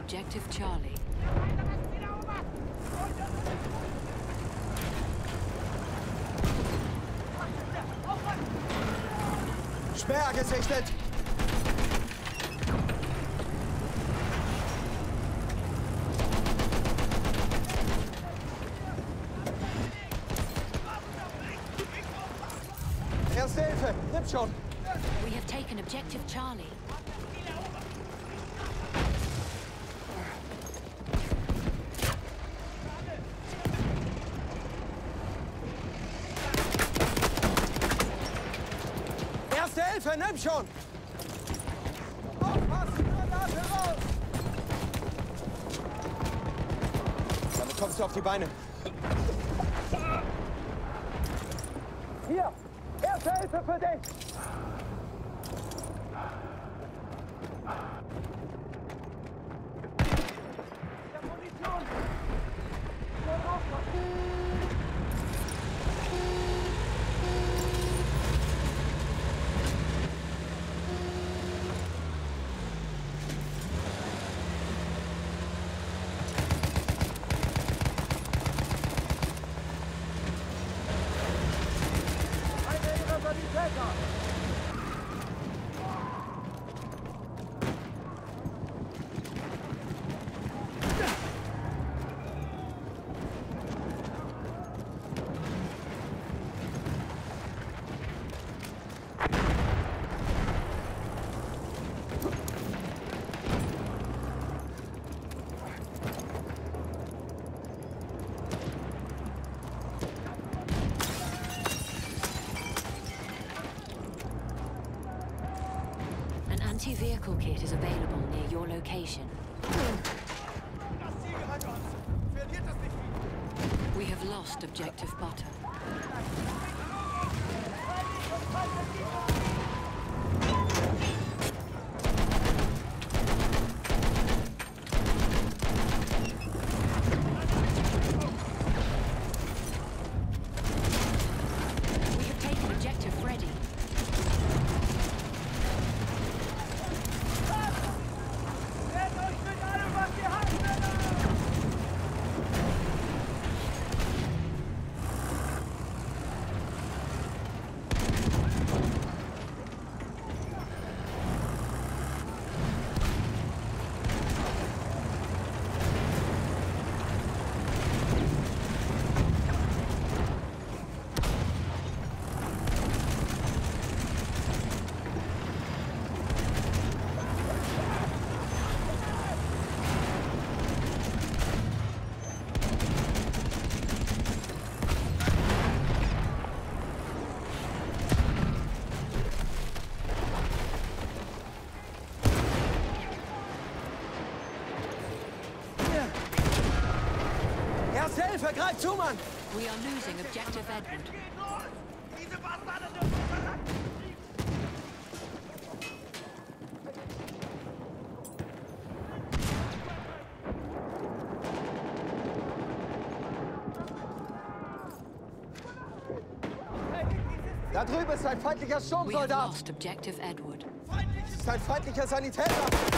Objective Charlie. Sperr gesichtet! Erste Hilfe! Nimm schon! We have taken Objective Charlie. Erste Hilfe! Nimm schon! Aufpassen! Granate raus! Damit kommst du auf die Beine. Hier! Erste Hilfe für dich! Anti-vehicle kit is available near your location. We have lost Objective Butter. We have taken Objective Freddy. Erste Hilfe! Greif zu, Mann! We are losing Objective Edward. Da drüben ist ein feindlicher We have Sturmsoldat! lost Objective Edward. Das ist ein feindlicher Sanitäter!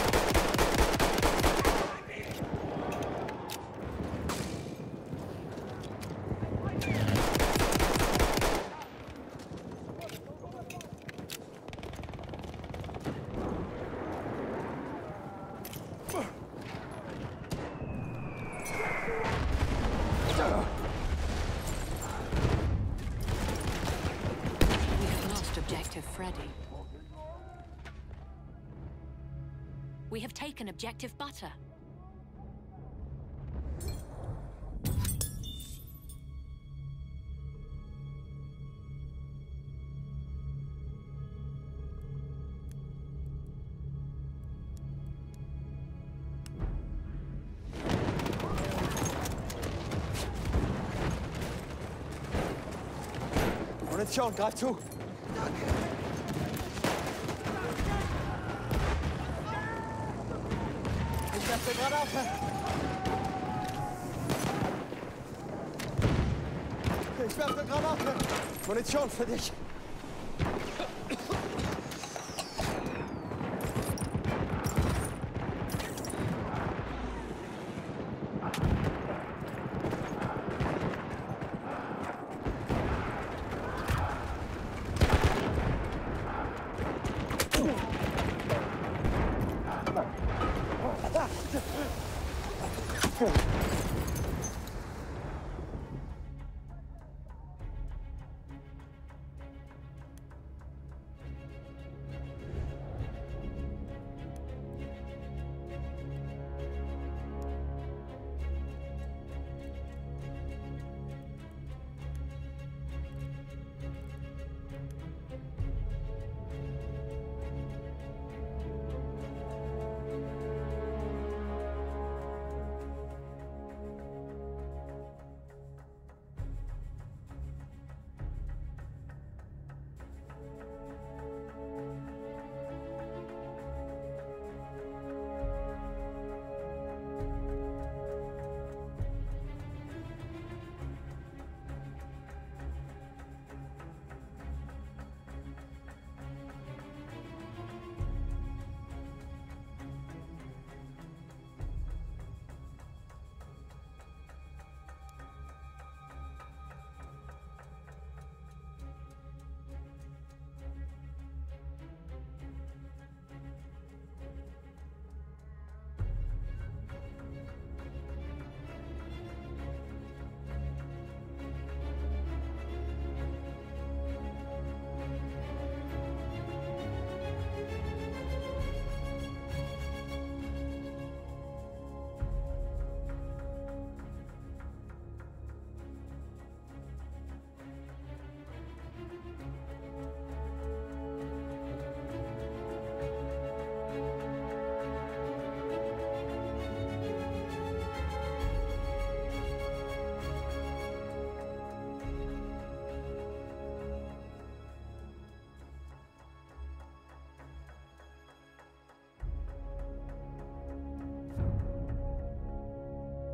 We have lost Objective Freddy. We have taken Objective Butter. Munition, greif zu! Ich werfe Granate! Ich werfe Granate! Munition für dich!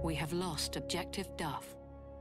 We have lost Objective Duff.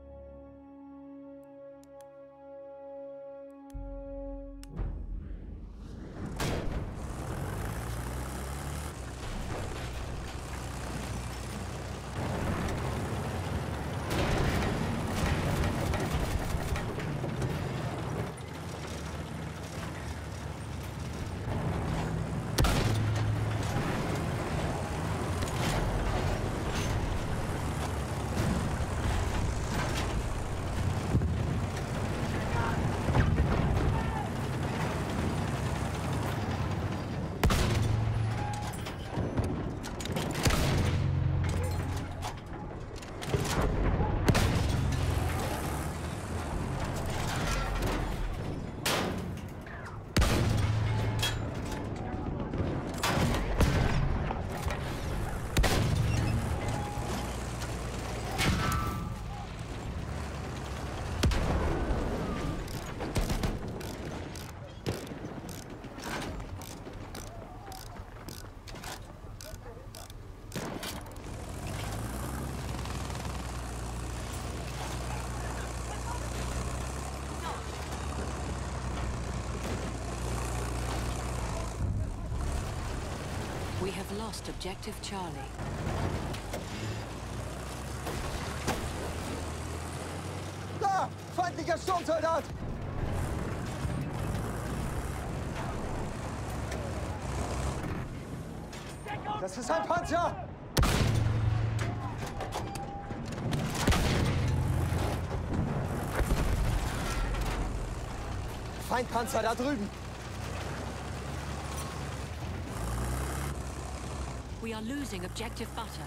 We have lost Objective Charlie. Da! Feindlicher Sturmsoldat! Das ist ein Panzer! Feindpanzer da drüben! We are losing Objective Butter.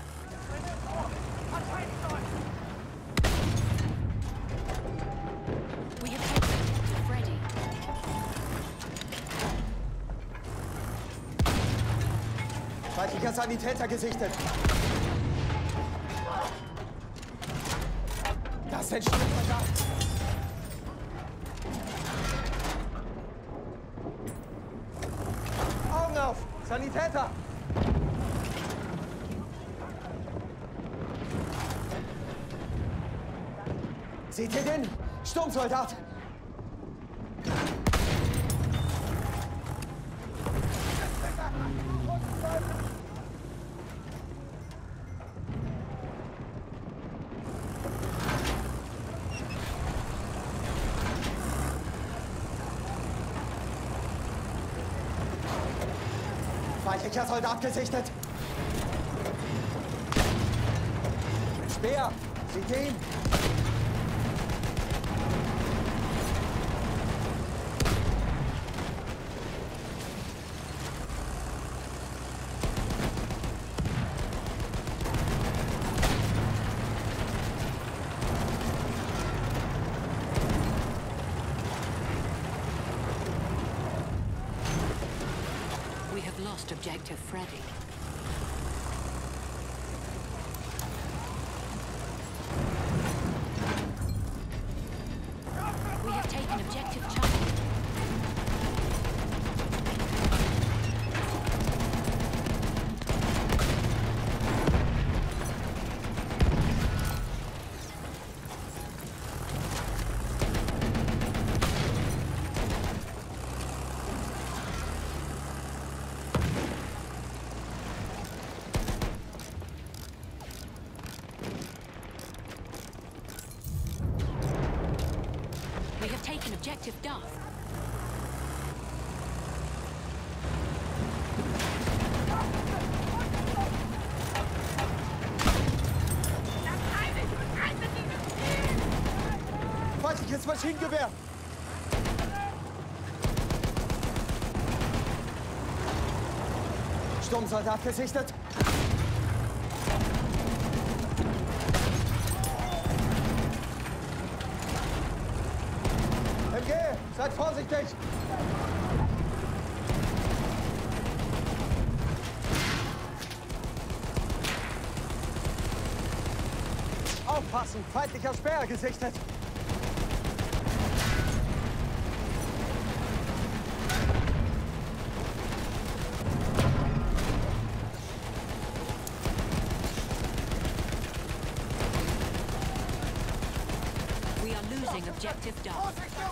We have taken Objective Freddy. Feindlicher Sanitäter gesichtet. Das sind Sturmsoldaten. Augen auf! Sanitäter! Seht ihr den? Sturmsoldat! Feindlicher Soldat gesichtet! Speer! Seht ihr ihn? We have lost Objective Freddy. We have taken Objective Charlie. We have taken Objective Duff. Feindliches Maschinengewehr! Sturmsoldat gesichtet! MG, seid vorsichtig! Aufpassen! Feindlicher Speer gesichtet! losing objective Duff.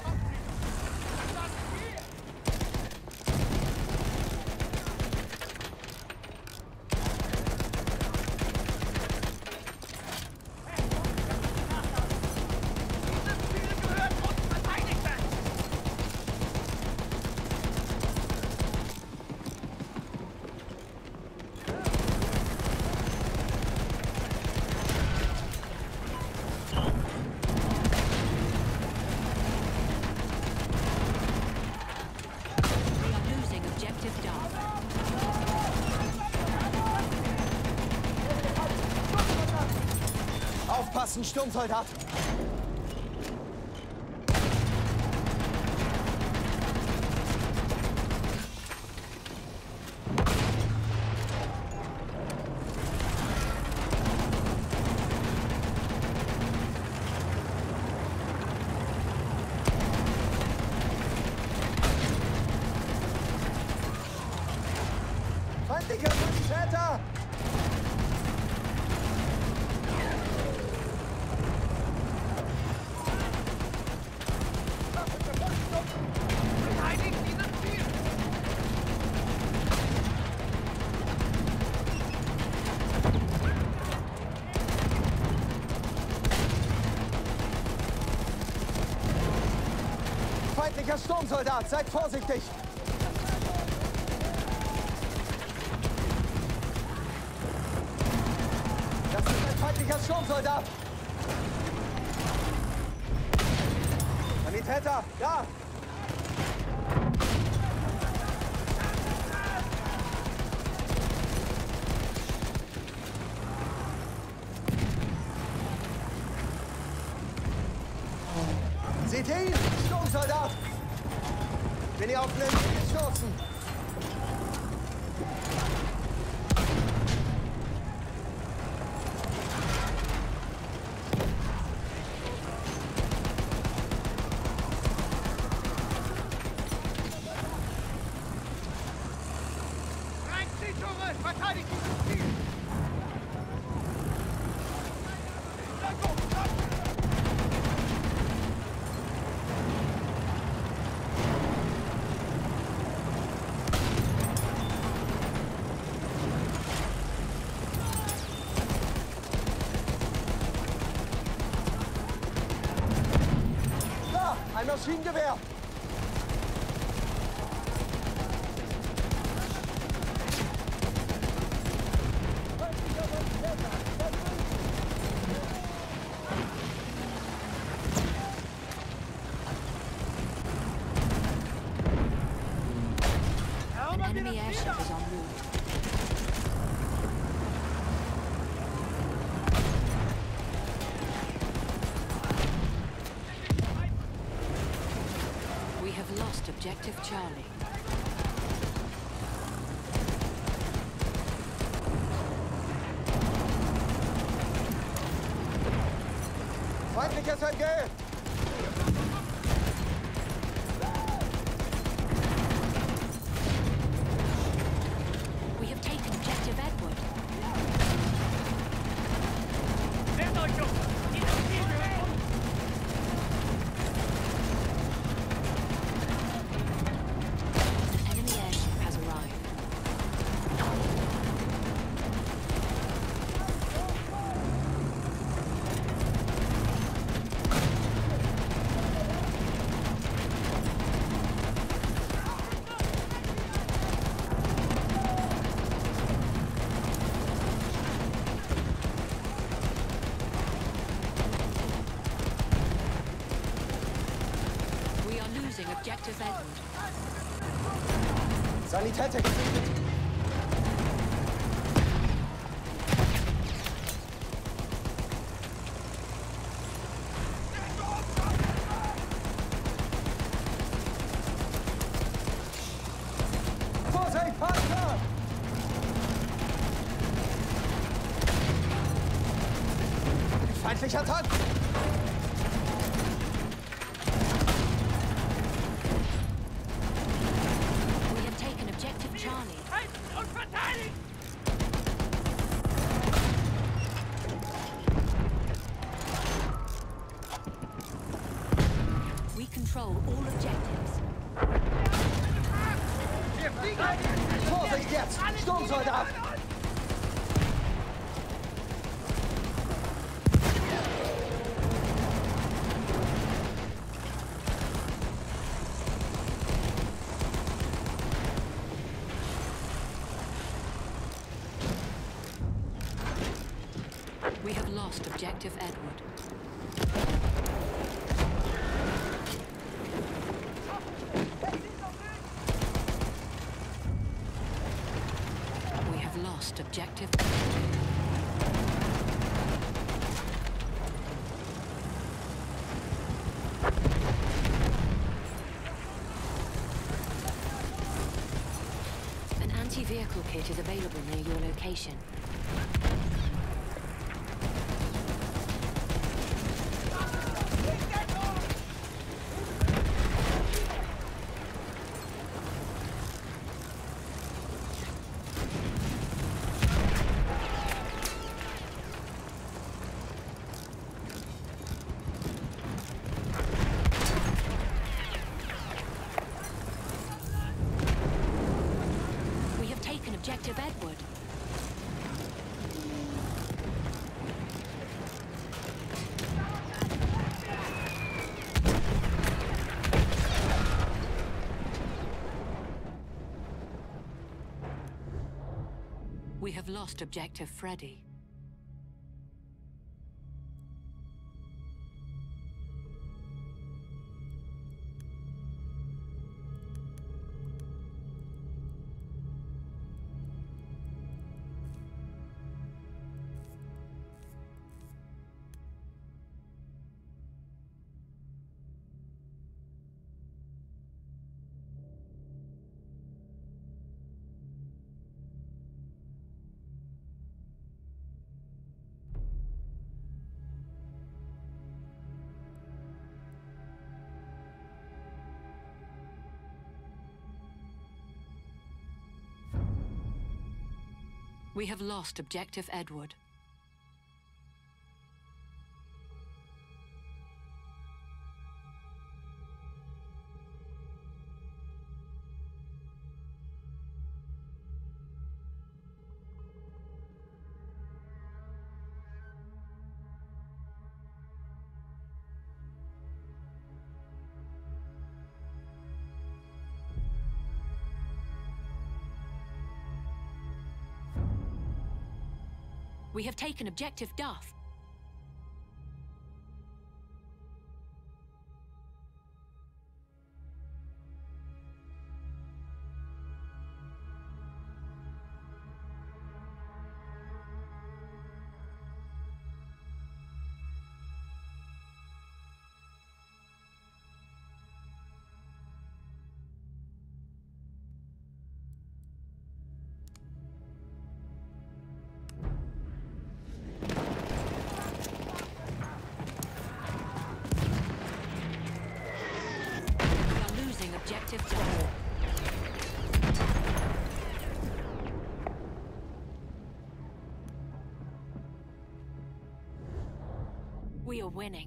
Aufpassen, Sturmsoldat! Feindlicher Täter! Feindlicher Sturmsoldat, seid vorsichtig! Das ist ein feindlicher Sturmsoldat! Sanitäter, da! Seht ihr ihn? Sturmsoldat! Bin ihr auf den gestoßen? Tore! Verteidigt dieses Ziel! Da! Ein Maschinengewehr! Enemy airship is en route. We have lost objective Charlie. Feindliches MG! We have taken objective Edward. Nehmt euch um! Dieses Ziel gehört uns! An enemy airship has arrived. We are losing objective Edward. Sanitäter getötet! Vorsicht, Panzer! Feindlicher Tank! We have taken objective Charlie. Halten und verteidigen! control all objectives. Vorsicht jetzt! Sturmsoldat! We have lost objective Edward. We have lost objective Edward. An anti-vehicle kit is available near your location. Objective Edward. We have lost objective Freddy. We have lost objective Edward. We have taken objective Duff. Objective Duff. We are winning.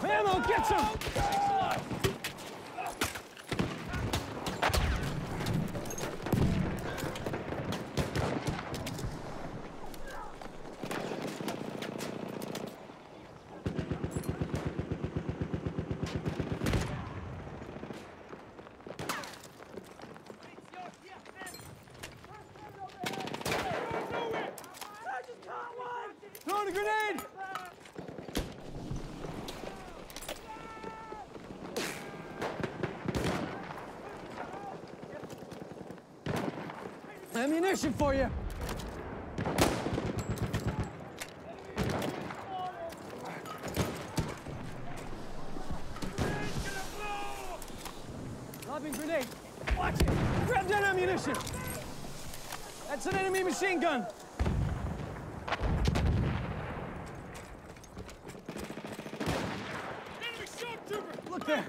Ammo, get some! Throwing a grenade! Ammunition for you! Lobbing grenade! Watch it! Grab that ammunition! That's an enemy machine gun! Enemy stormtrooper! Look there!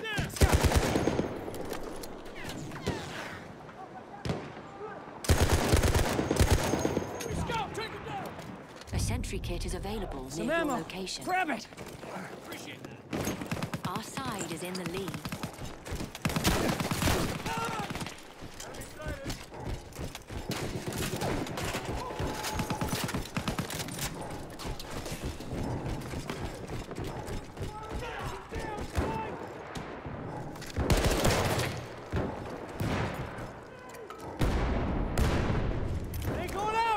Scout, take him down! A sentry kit is available Some near your ammo! location. Grab it! Appreciate that. Our side is in the lead. Ain't going out!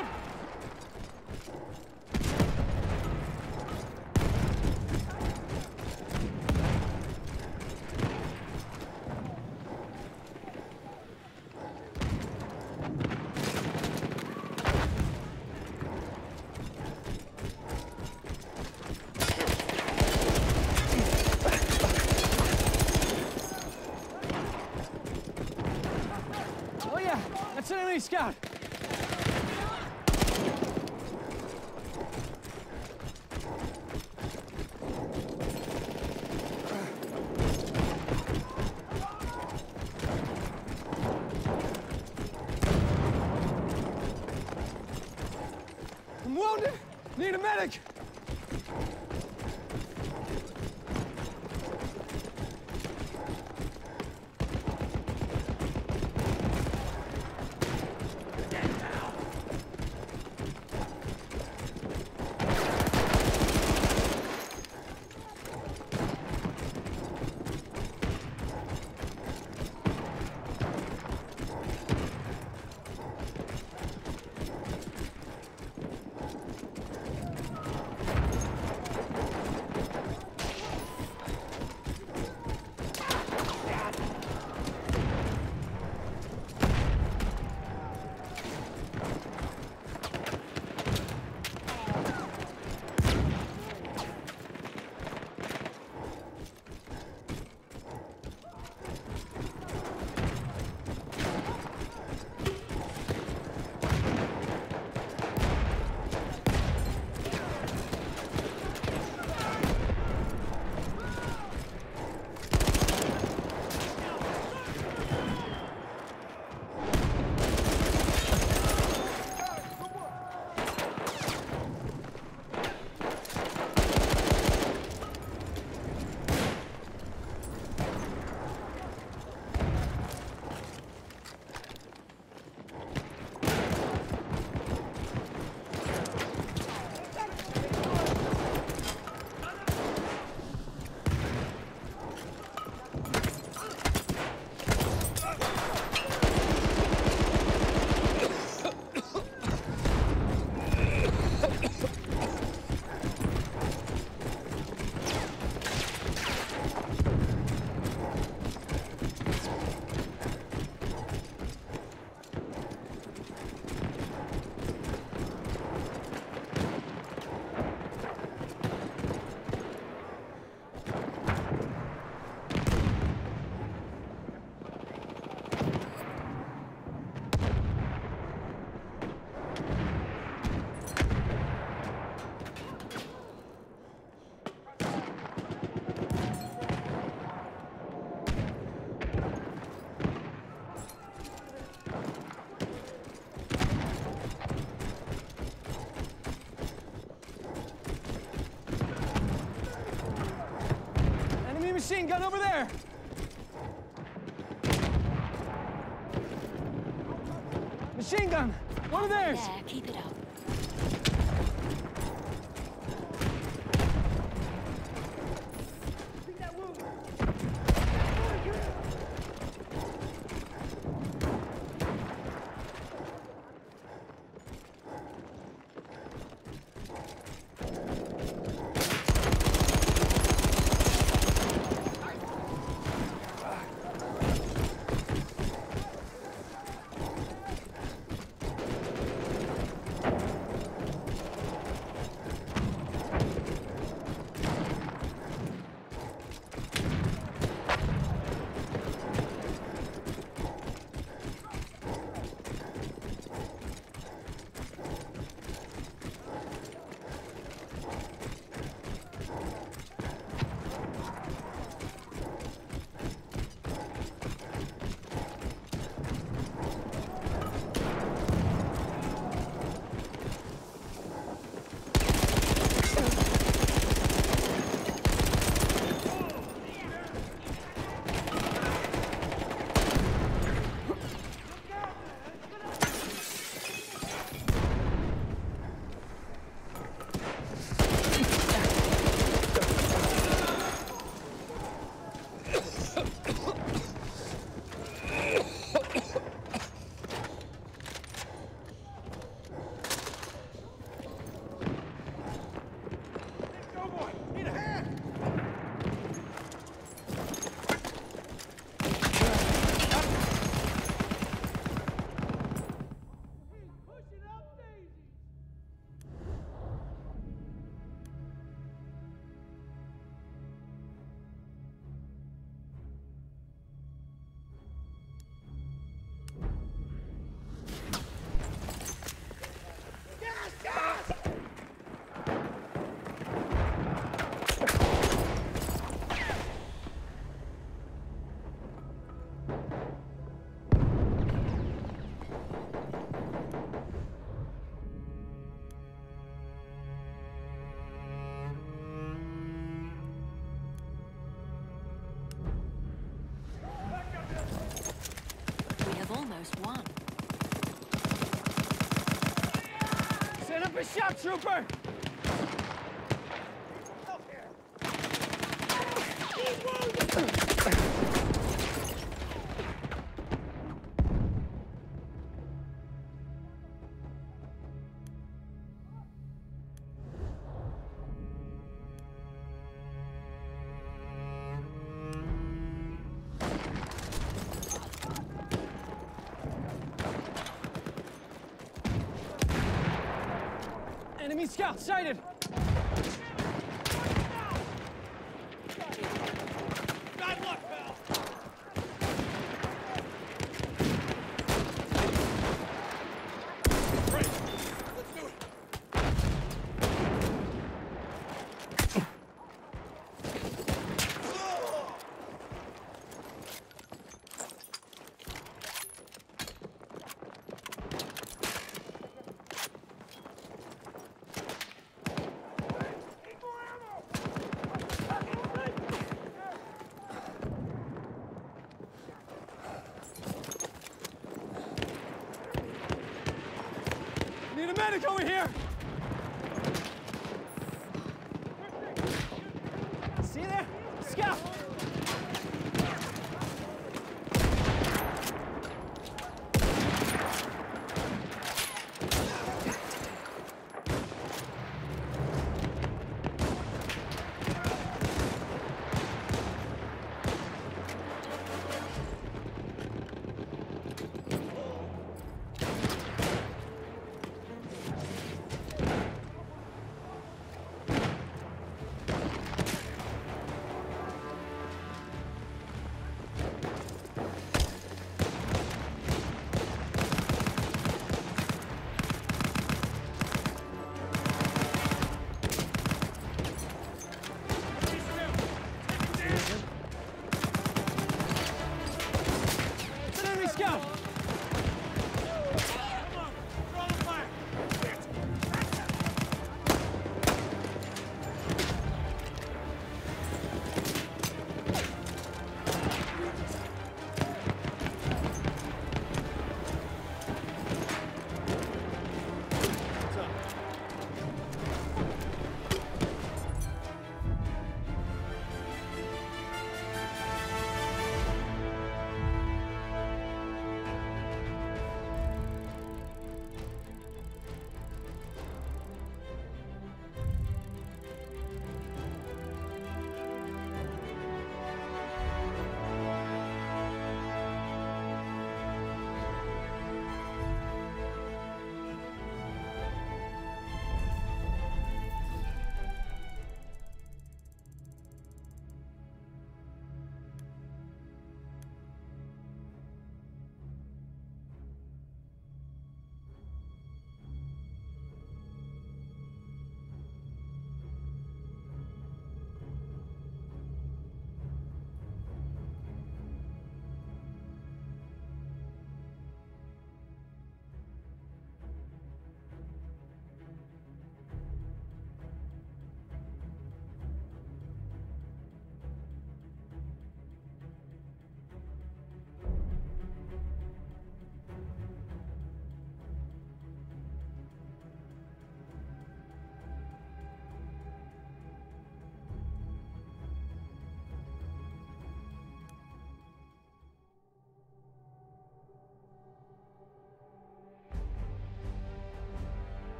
Oh yeah, that's an enemy scout. I'm wounded. Need a medic. machine gun over there! Machine gun! One of theirs! There, keep it up. Won. Set up a shock trooper! Enemy scout sighted! Bad luck, pal! Great! Let's do it! Need a medic over here! See you there? Scout!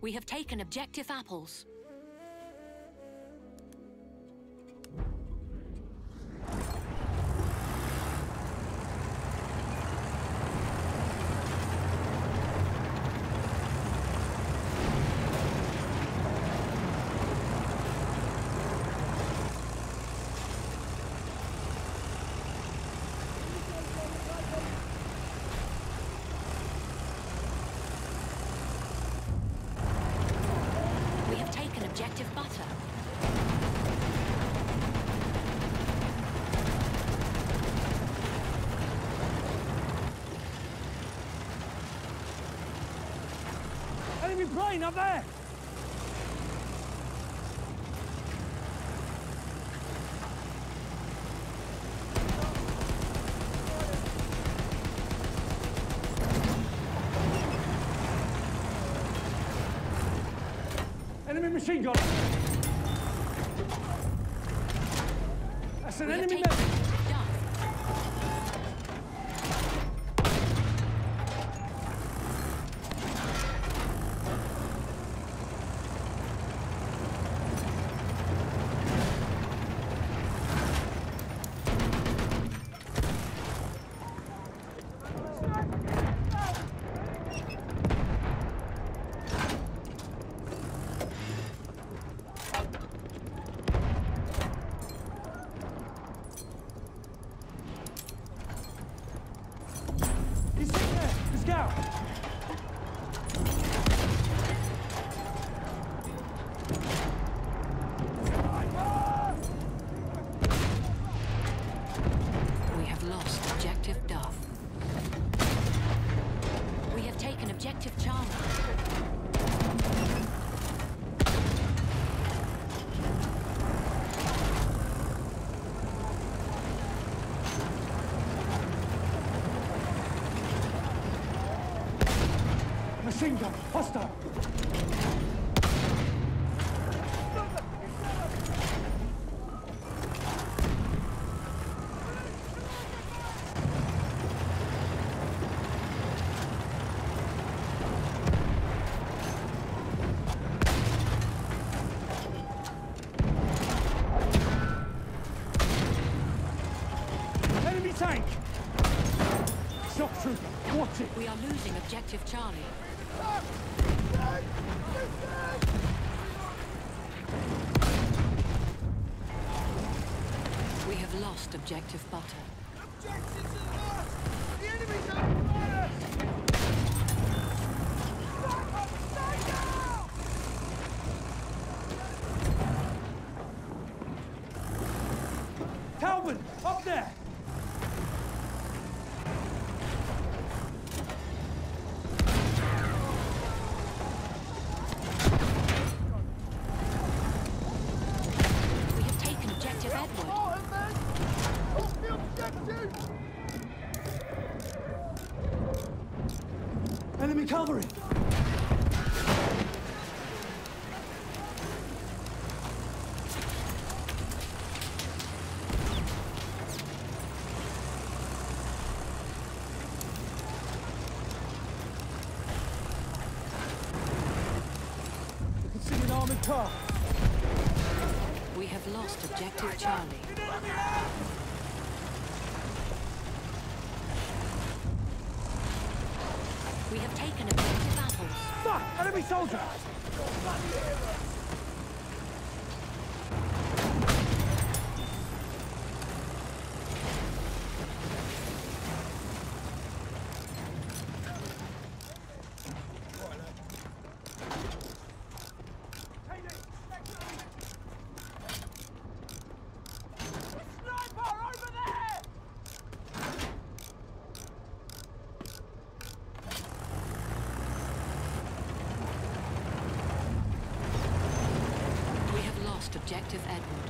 We have taken objective apples. We have taken objective butter. Enemy plane up there! Enemy machine gun! That's an We have enemy taken medic! Duff. He's in there! The scout! We have lost objective Duff. We have taken objective Charlie. Machine gun! Hostile! Enemy tank! Shock trooper! Watch it! We are losing objective Charlie. We have lost objective butter. Objectives are lost! The enemy's on fire! Stay down! Talbot! Up there! We have taken objective Edward. Martin, man! Off the objective! Enemy cavalry! You can see an armored car. We have lost objective Charlie. We have taken objective apples. Fuck! Enemy soldier! We have lost objective Edward.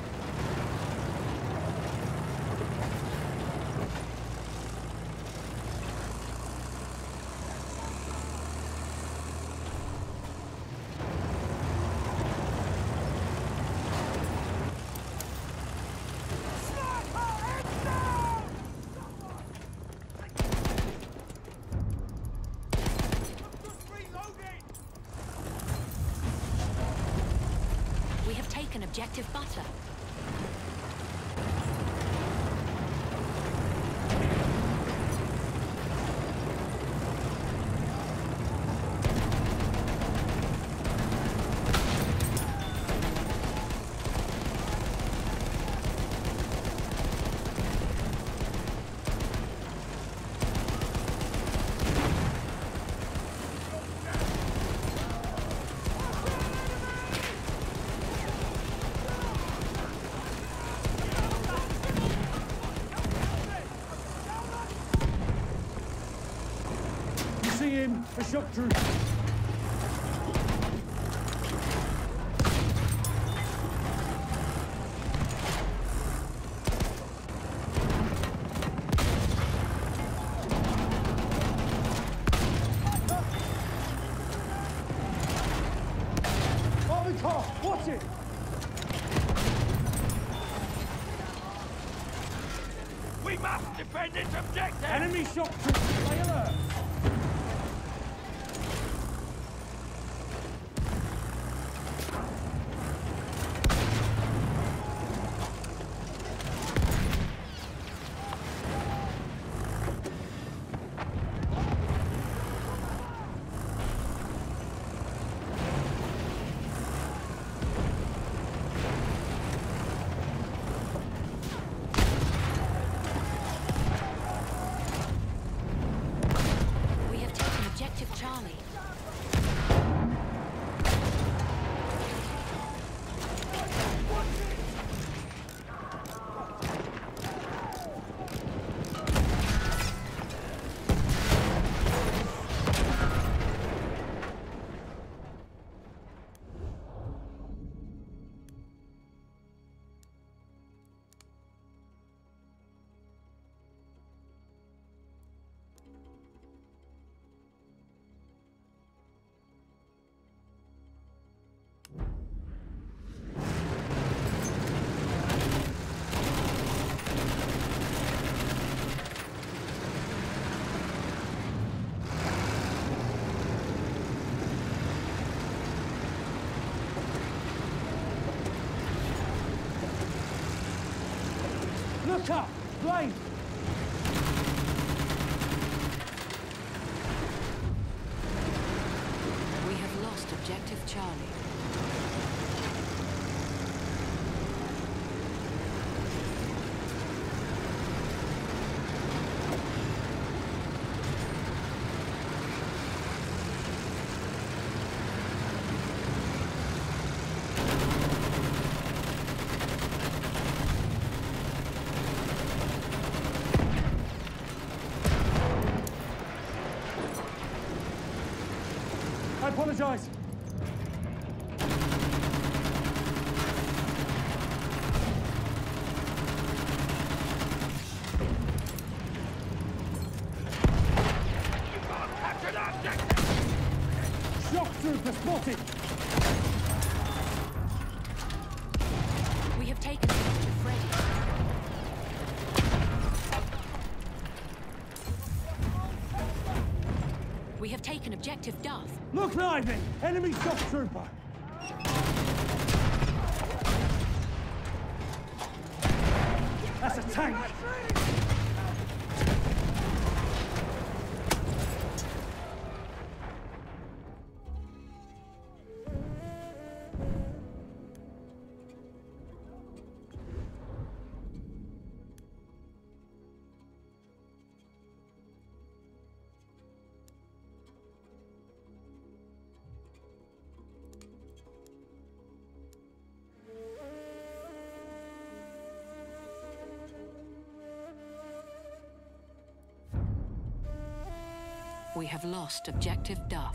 taken objective butter. A shock troop. Armored car, watch it! We must defend its objective! Enemy shock troop, stay alert! Charlie. Look up! Blade! We have lost objective Charlie. I apologize. Shock trooper spotted. We have taken objective Freddy. We have taken objective Duff. Look, Ivy! Enemy shock trooper! That's a tank! We have lost objective Duff.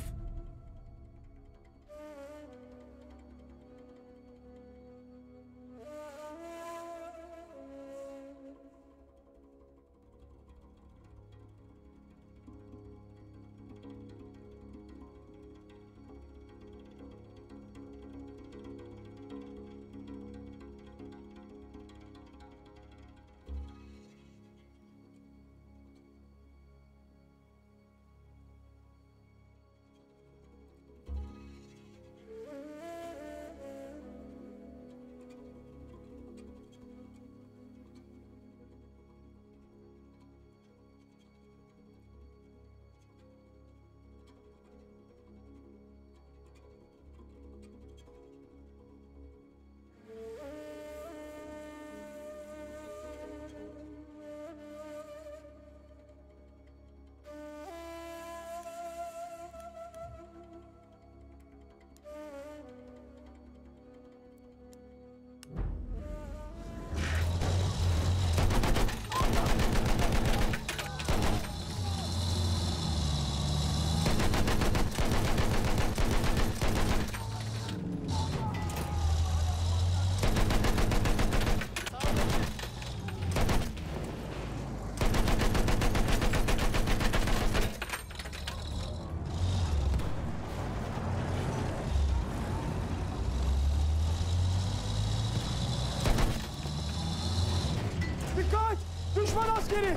Düşman askeri!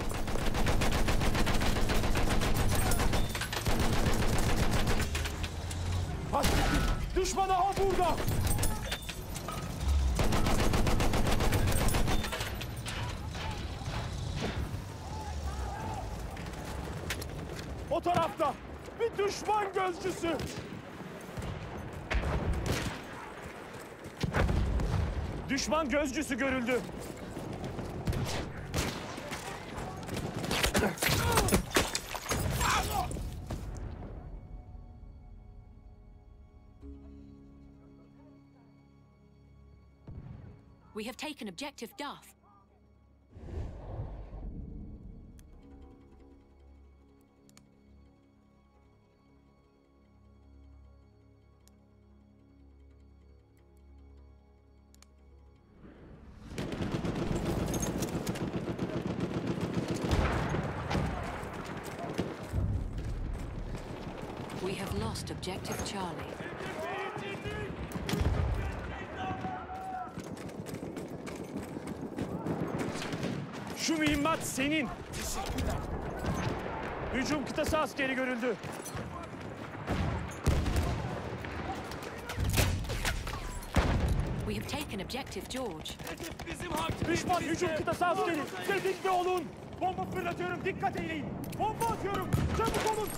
Düşman aha burada! O tarafta bir düşman gözcüsü! Düşman gözcüsü görüldü. We have taken objective Duff. We have lost objective Charlie. Şu mühimmat senin. Hücum kıtası askeri görüldü. We have taken objective George. Düşman hücum kıtası askeri. Tetikte olun. Bomba fırlatıyorum. Dikkat eyleyin. Bomba atıyorum. Çabuk olun.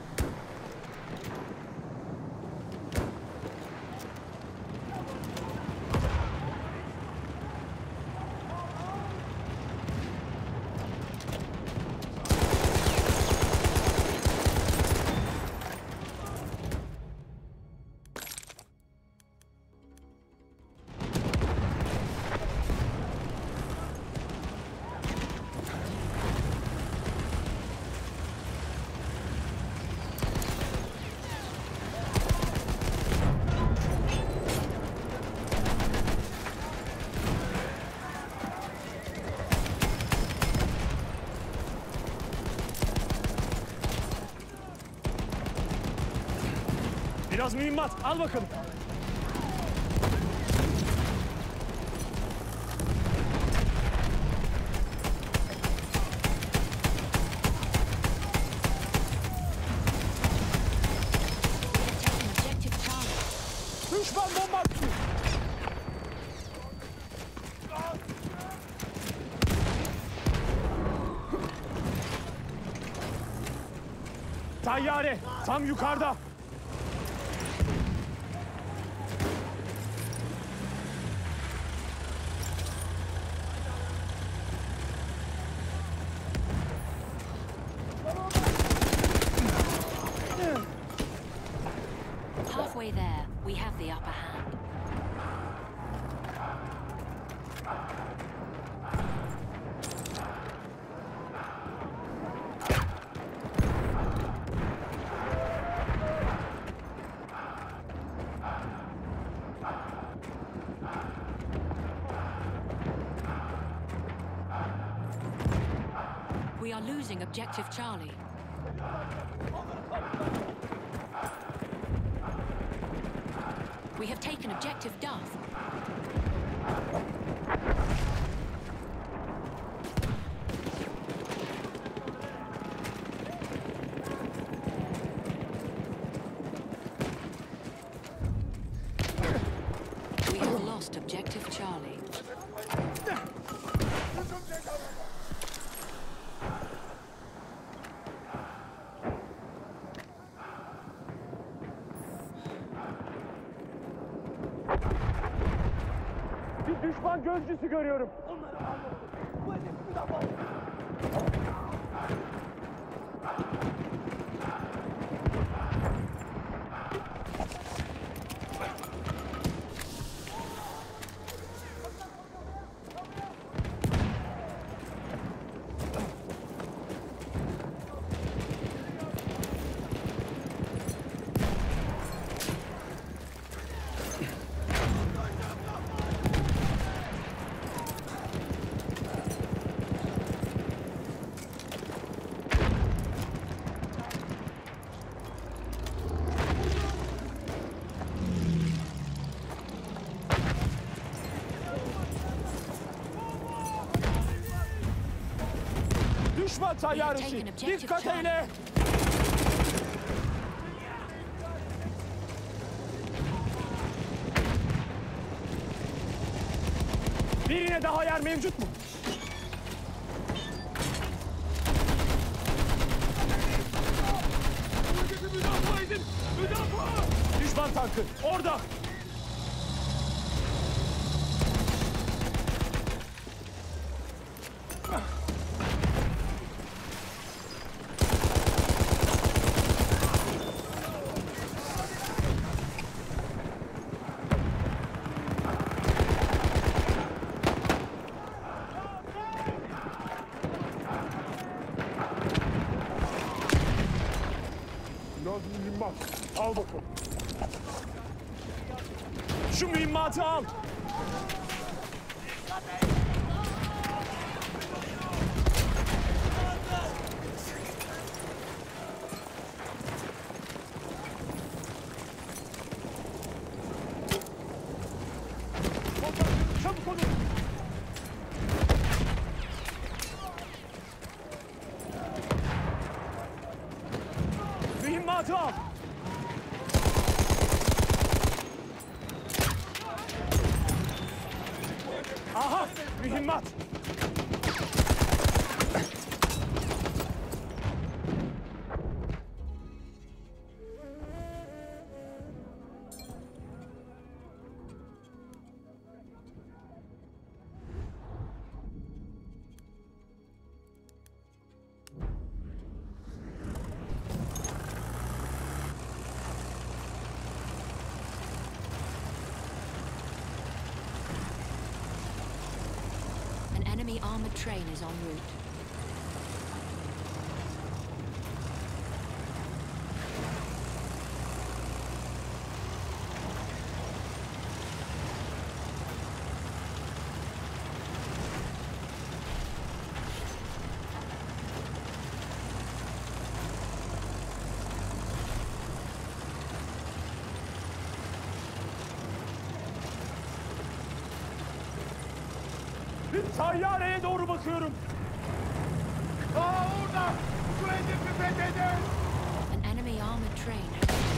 Biraz mühimmat. Al bakalım. Taken objective Charlie. Düşman bomba attı. Tayyare tam yukarıda. Halfway there, we have the upper hand. We are losing objective Charlie. We have taken objective Duff. We have lost objective Charlie. Bir düşman gözcüsü görüyorum. Düşman tayyaresi. Dikkat eyle. Birine daha yer mevcut mu? Müdafaa edin! Müdafaa! Düşman tankı orada. Mühimmat. Al bakalım. Şu mühimmatı al. Çabuk olun. Mühimmatı al. Aha! Mühimmat! An enemy armored train is en route. Bir tayyareye doğru bakıyorum. Aa orada! Şu hedefi fethedin! An enemy armored train.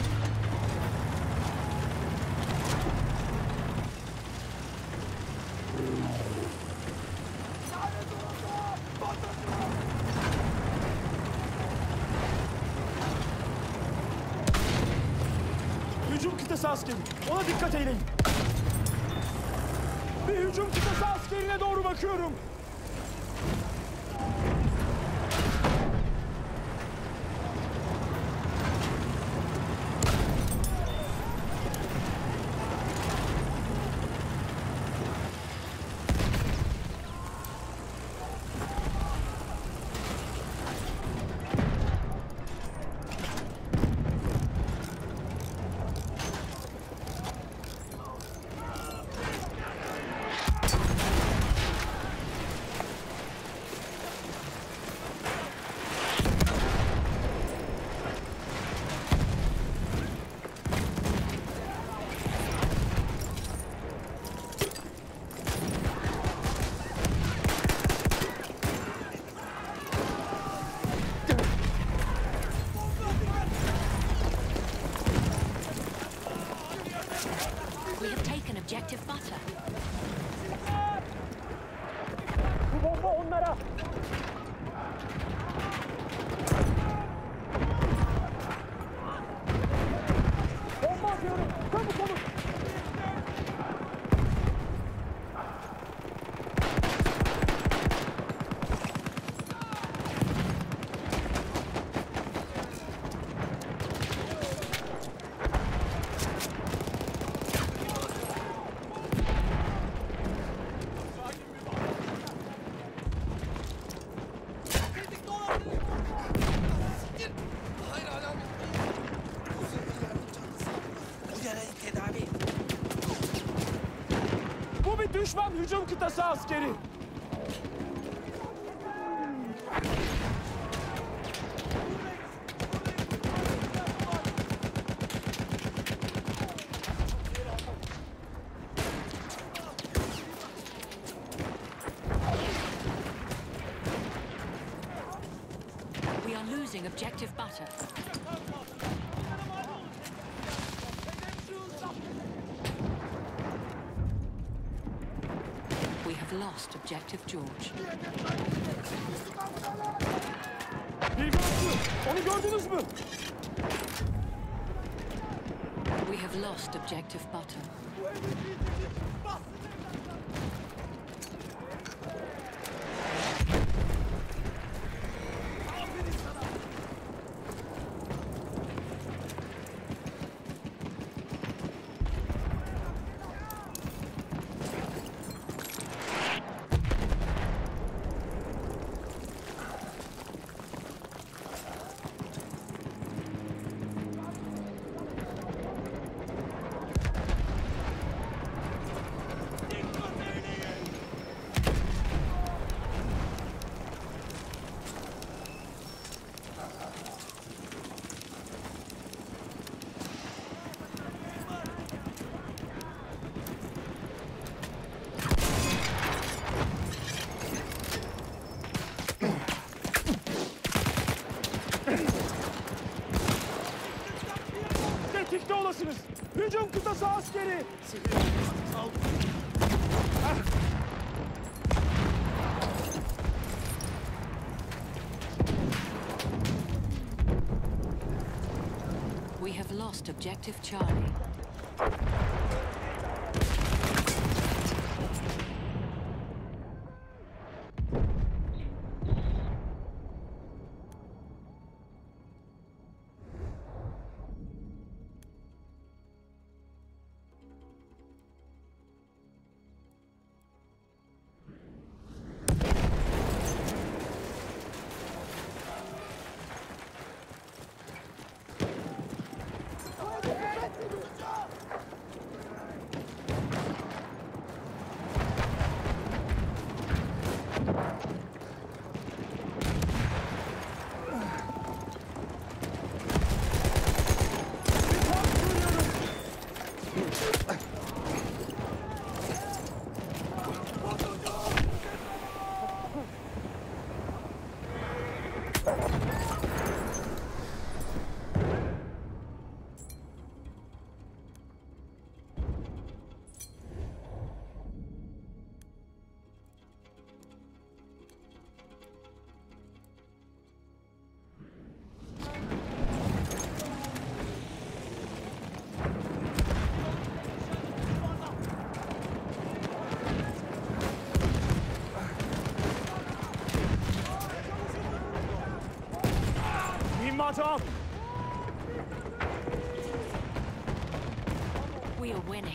Hücum kıtası askeri. Ona dikkat eyleyin. Bir hücum kıtası askerine doğru bakıyorum. We have taken objective butter. Bu bomba onlara. Bomba atıyorum. Çabuk olun. Hayır alamet. Bu zırhlı yardım çantası. Bu yarayı tedavi. Bu bir düşman hücum kıtası askeri. objective butter. We have lost objective George. Bir gördü. Onu gördünüz mü? We have lost objective butter. Tetikte olasınız. Hücum kıtası askeri. We have lost objective Charlie. İmmat al. We are winning.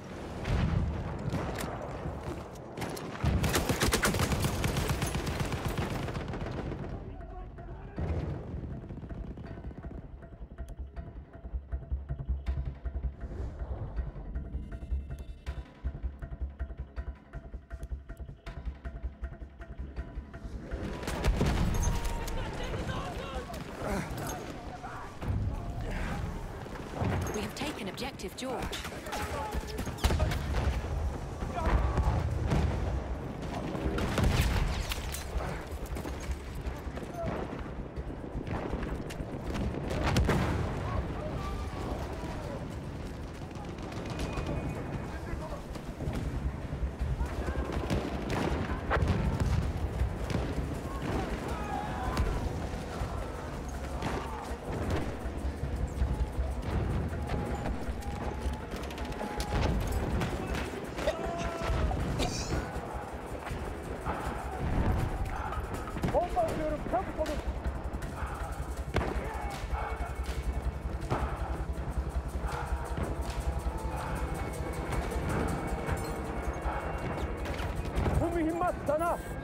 We have taken objective George. Bomba atıyorum. Çabuk olun. Bu mühimmat sana.